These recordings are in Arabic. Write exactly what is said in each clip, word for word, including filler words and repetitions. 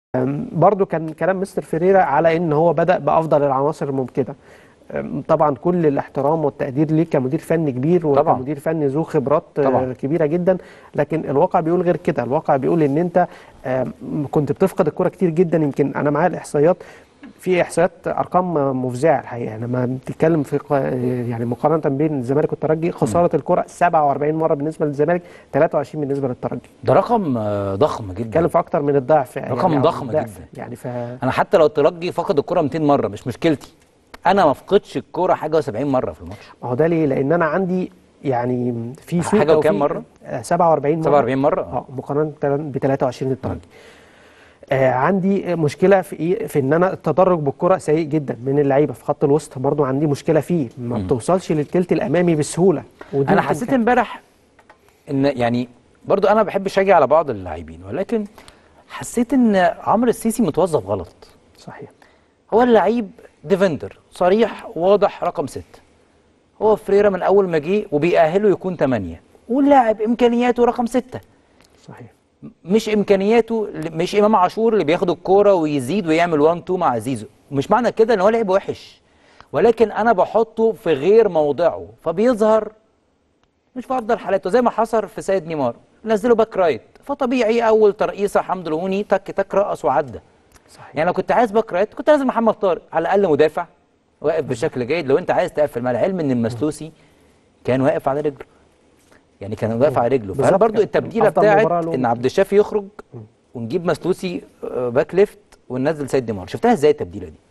برضو كان كلام مستر فيريرا على ان هو بدأ بافضل العناصر الممكنه. طبعا كل الاحترام والتقدير ليه كمدير فني كبير طبعا وكمدير فني ذو خبرات طبعا كبيره جدا، لكن الواقع بيقول غير كده. الواقع بيقول ان انت كنت بتفقد الكره كتير جدا. يمكن انا معايا الاحصائيات، في احصائيات ارقام مفزعه الحقيقه. لما بتتكلم في يعني مقارنه بين الزمالك والترجي، خساره الكره سبعة وأربعين مره بالنسبه للزمالك، ثلاثة وعشرين بالنسبه للترجي. ده رقم ضخم جدا، بتتكلم في اكتر من الضعف يعني، رقم يعني ضخم الضعف جدا. يعني ف... انا حتى لو الترجي فقد الكره مئتين مره مش مشكلتي، انا ما افقدش الكره حاجه و70 مره في الماتش. ما هو ده ليه؟ لان انا عندي يعني في سوء حاجه وكام توفيق. مره؟ سبعة وأربعين مره. سبعة وأربعين مره اه مقارنه ب ثلاثة وعشرين للترجي. آه عندي مشكله في ايه؟ في ان انا التدرج بالكره سيء جدا من اللعيبه. في خط الوسط برضو عندي مشكله فيه، ما مم. بتوصلش للثلث الامامي بسهوله. ودي انا حسيت امبارح ان يعني برضو انا بحب اشجع على بعض اللاعبين، ولكن حسيت ان عمرو السيسي متوظف غلط. صحيح. هو اللعيب ديفندر صريح واضح رقم ستة، هو فريرا من اول ما جه وبيأهله يكون ثمانية، واللاعب امكانياته رقم ستة. صحيح. مش امكانياته، مش امام عاشور اللي بياخد الكوره ويزيد ويعمل واحد اتنين مع زيزو. مش معنى كده ان هو لعب وحش، ولكن انا بحطه في غير موضعه فبيظهر مش في افضل حالاته، زي ما حصل في سيد نيمار، نزله باك رايت فطبيعي اول ترقيصه حمد الهوني تك تك رقص وعدى. صحيح. يعني لو كنت عايز باك رايت كنت لازم محمد طارق على الاقل مدافع واقف بشكل جيد. لو انت عايز تقفل، مع العلم ان المسلوسي كان واقف على رجله، يعني كان واقف على رجله. فانا برضو التبديله بتاعت ان عبد الشافي يخرج ونجيب مسلوسي باك ليفت وننزل سيد نيمار، شفتها ازاي التبديله دي؟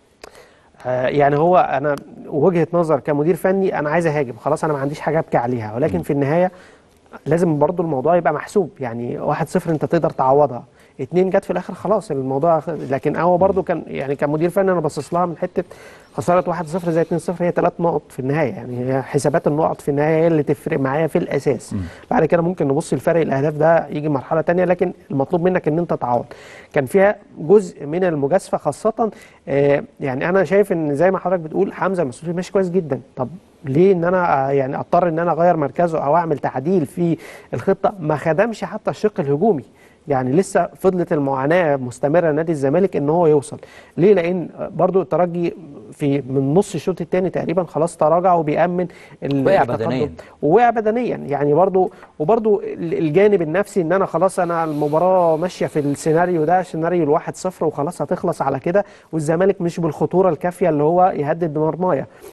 آه يعني هو انا وجهه نظر كمدير فني، انا عايز اهاجم خلاص، انا ما عنديش حاجه ابكي عليها، ولكن م. في النهايه لازم برضو الموضوع يبقى محسوب. يعني واحد صفر انت تقدر تعوضها، اتنين جت في الاخر خلاص الموضوع. لكن هو برضو كان يعني كمدير فني انا باصص لها من حته خساره واحد صفر زي اتنين صفر، هي ثلاث نقط في النهايه. يعني هي حسابات النقط في النهايه هي اللي تفرق معايا في الاساس. م. بعد كده ممكن نبص لفرق الاهداف ده يجي مرحله ثانيه، لكن المطلوب منك ان انت تعوض. كان فيها جزء من المجازفه خاصه. آه يعني انا شايف ان زي ما حضرتك بتقول حمزه مسؤول ماشي كويس جدا. طب ليه ان انا يعني اضطر ان انا اغير مركزه او اعمل تعديل في الخطه؟ ما خدمش حتى الشق الهجومي. يعني لسه فضلت المعاناه مستمره نادي الزمالك ان هو يوصل. ليه؟ لان برضو الترجي في من نص الشوط الثاني تقريبا خلاص تراجع وبيامن وقع بدنيا، ووقع بدنيا يعني برضو. وبرضو الجانب النفسي ان انا خلاص انا المباراه ماشيه في السيناريو ده، سيناريو الواحد صفر وخلاص هتخلص على كده، والزمالك مش بالخطوره الكافيه اللي هو يهدد بمرمايه.